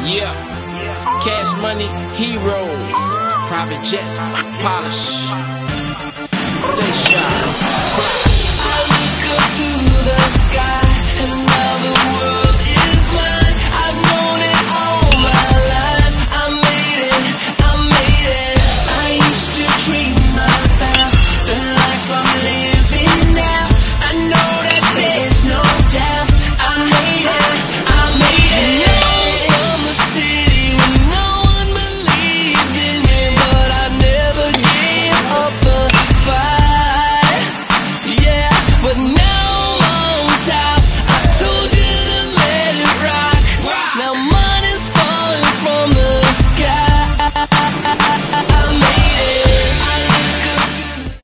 Yeah, cash money, heroes, private jets, polish, they shine. I look up to the sky, and now the world is mine. I've known it all my life. I made it, I made it. I used to dream about the life I'm living now. I know that there's no doubt. I made it, I made it. From the city when no one believed in me, but I never gave up the fight. Yeah, but now